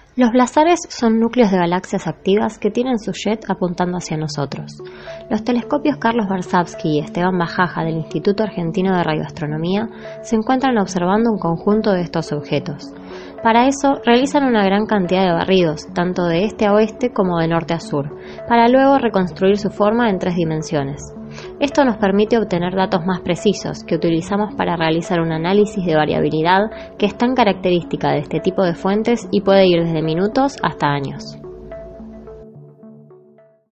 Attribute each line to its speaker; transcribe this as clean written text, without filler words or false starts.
Speaker 1: Los blazares son núcleos de galaxias activas que tienen su jet apuntando hacia nosotros. Los telescopios Carlos Barsavsky y Esteban Bajaja del Instituto Argentino de Radioastronomía se encuentran observando un conjunto de estos objetos. Para eso, realizan una gran cantidad de barridos, tanto de este a oeste como de norte a sur, para luego reconstruir su forma en 3 dimensiones. Esto nos permite obtener datos más precisos que utilizamos para realizar un análisis de variabilidad que es tan característica de este tipo de fuentes y puede ir desde minutos hasta años.